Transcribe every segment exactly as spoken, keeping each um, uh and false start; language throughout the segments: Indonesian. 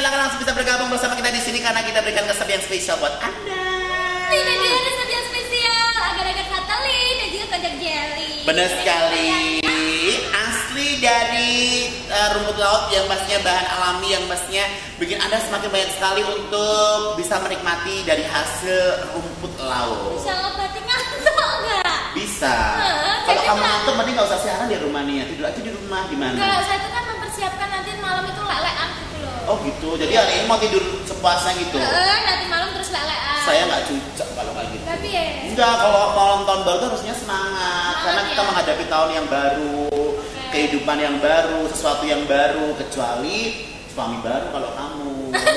silakan langsung bisa bergabung bersama kita di sini karena kita berikan resep yang spesial buat Anda. Ini dia resep yang spesial, agar-agar satelit dan juga kondang jelly. Benar sekali. Asli dari uh, rumput laut yang pastinya bahan alami yang pastinya bikin Anda semakin banyak sekali untuk bisa menikmati dari hasil rumput laut. Bisa ngobati ngantuk nggak? Bisa. Nah, kalau jadi kamu kan- ngantuk mending nggak usah siaran di rumah nih ya, tidur aja di rumah gimana? Kalau saya tuh kan mempersiapkan nanti malam itu lelean gitu loh. Oh gitu. Jadi hari ini mau tidur sepuasnya gitu. Eh, nanti malam terus lelean. Saya nggak cocok kalau kayak gitu. Tapi ya. Enggak, kalau malam tahun baru tuh harusnya semangat Semangat karena kita ya. menghadapi tahun yang baru, kehidupan yang baru, sesuatu yang baru, kecuali suami baru kalau kamu.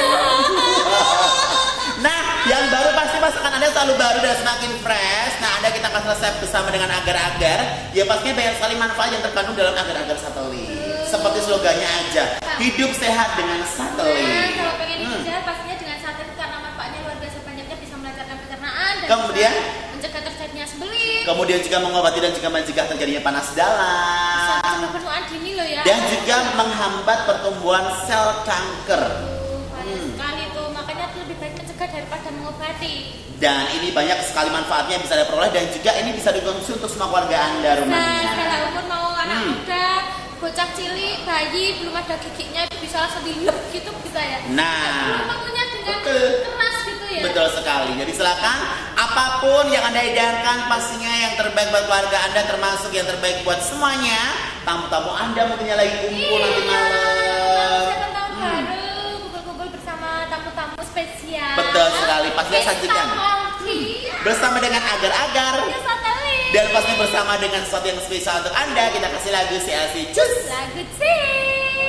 Nah, yang baru pasti pasangan Anda selalu baru dan semakin fresh. Nah, Anda kita kasih resep bersama dengan agar-agar. Ya pastinya banyak sekali manfaat yang terkandung dalam agar-agar satelit. Seperti slogannya aja, hidup sehat dengan Nah, satelit. kalau pengen hidup Hmm. sehat pastinya dengan satelit karena manfaatnya luar biasa banyaknya, bisa melancarkan pencernaan dan Kemudian? juga mencegah terjadinya sembelit. Kemudian juga mengobati dan juga mencegah terjadinya panas dalam. Bisa mencegah penuaan dini loh ya. Dan juga menghambat pertumbuhan sel kanker. Tuh, banyak Hmm. sekali tuh, makanya tuh lebih baik mencegah daripada mengobati. Dan ini banyak sekali manfaatnya yang bisa Anda peroleh dan juga ini bisa dikonsumsi untuk semua keluarga Anda Nah, rumahnya. segala umur mau anak Hmm. muda, bocah cilik, bayi belum ada giginya itu bisa langsung dilep gitu bisa ya. Nah, Belum maksudnya dengan betul. keras gitu ya. Betul sekali. Jadi silakan apapun yang Anda idamkan pastinya yang terbaik buat keluarga Anda termasuk yang terbaik buat semuanya. Tamu-tamu Anda mungkinnya lagi kumpul nanti malam. Siapa tahu Hmm. baru kumpul-kumpul bersama tamu-tamu spesial. Betul sekali. Pastinya Pesta sajikan party. bersama dengan agar-agar Ya, satelit. dan pastinya bersama dengan sesuatu yang spesial untuk Anda. Kita kasih lagu C L C Cus. Lagu sing.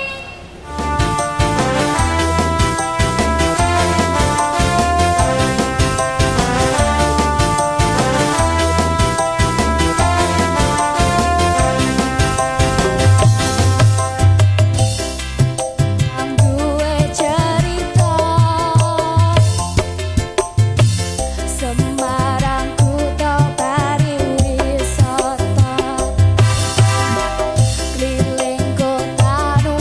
Duwe cerita Semarang kuto pariwisata Keliling kota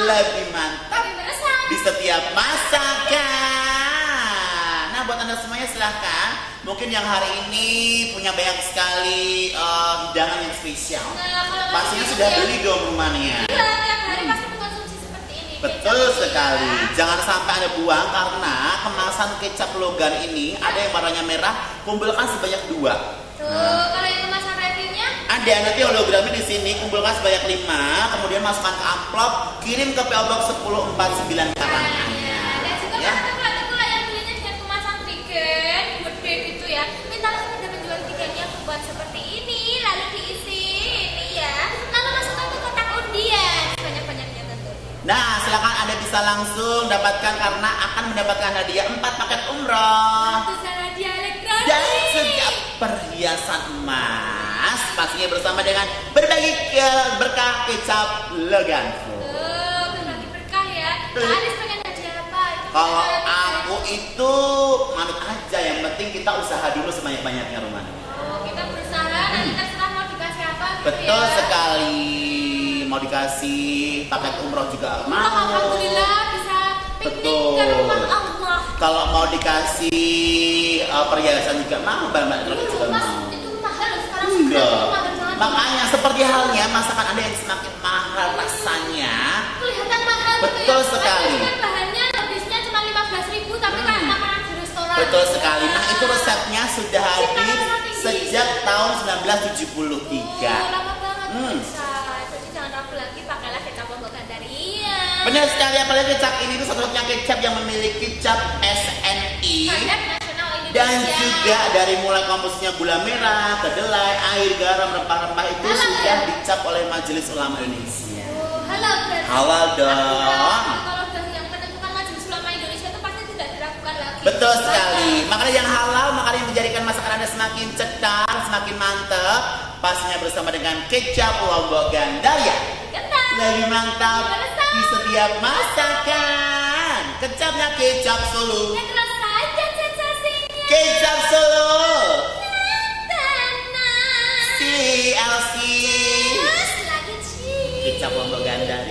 lebih mantap Lebih meresap. di setiap masakan. Nah, buat anda semuanya silahkan. Mungkin yang hari ini punya banyak sekali uh, hidangan yang spesial. Nah, kalau Pastinya masih sudah ya. beli dong rumahnya. Iya, tiap hari pasti mengkonsumsi seperti ini. Betul Kecap sekali. ya. Jangan sampai ada buang karena kemasan kecap Logan ini ada yang warnanya merah, kumpulkan sebanyak dua. Tuh, kalau yang kemasan reviewnya Ada nanti hologramnya di sini, kumpulkan sebanyak lima, kemudian masukkan ke amplop, kirim ke P O Box sepuluh empat puluh sembilan Karanganyar. dan juga Ya. para tengkulak-tengkulak yang belinya dengan kemasan tiket gede gitu ya, mintalah kepada penjual tiketnya buat seperti ini, lalu diisi ini ya, lalu masukkan ke kotak undian sebanyak-banyaknya tentu. Nah, silakan Anda bisa langsung dapatkan karena akan mendapatkan hadiah empat paket umroh Itu cara dia elektronik. dan setiap perhiasan emas pastinya bersama dengan berbagi ke berkah kecap Logan. Tuh, berbagi berkah ya. Kak Tuh. Aris pengen hadiah apa? Itu Kalau kita bisa. aku itu manut aja, yang penting kita usaha dulu sebanyak-banyaknya rumah. Oh, kita berusaha nanti terserah mau dikasih apa gitu Betul ya. sekali. Mau dikasih paket umroh juga Oh, mau. alhamdulillah bisa piknik Betul. ke rumah Allah. Kalau mau dikasih uh, perhiasan juga mau, barang-barang elektronik juga Mas, mau. itu mahal loh sekarang. Enggak. Itu mahal banget. Makanya seperti halnya masakan Anda yang semakin mahal rasanya. Kelihatan mahal gitu Betul ya. sekali. Padahal kan bahannya habisnya cuma lima belas ribu tapi Hmm. kayak makanan di restoran. Betul sekali. Nah, itu resepnya sudah habis Ciptaan tinggi. sejak tahun seribu sembilan ratus tujuh puluh tiga. Oh, lama banget Hmm. bisa. Jadi jangan ragu lagi, pakailah kecap Lombok Gandaria. Benar sekali, apalagi kecap ini itu satu-satunya kecap yang memiliki cap S N I. Standar nasional Indonesia. Dan juga dari mulai komposisinya gula merah, kedelai, air, garam, rempah-rempah itu Halal sudah ya? dicap oleh Majelis Ulama Indonesia. Oh, halal berarti. Halal dong. Artinya, kalau udah yang menentukan Majelis Ulama Indonesia itu pasti tidak diragukan lagi. Betul sekali. Makanya yang halal, makanya yang menjadikan masakan Anda semakin cetar, semakin mantap. Pastinya bersama dengan kecap Lombok Gandaria. Kentang. Lebih mantap Meresap. di setiap masakan. Kecapnya kecap Solo. Yang rasakan sensasinya. Kecap Solo. Tanah. C L C. Terus lagi cheese. Kecap Lombok Gandaria.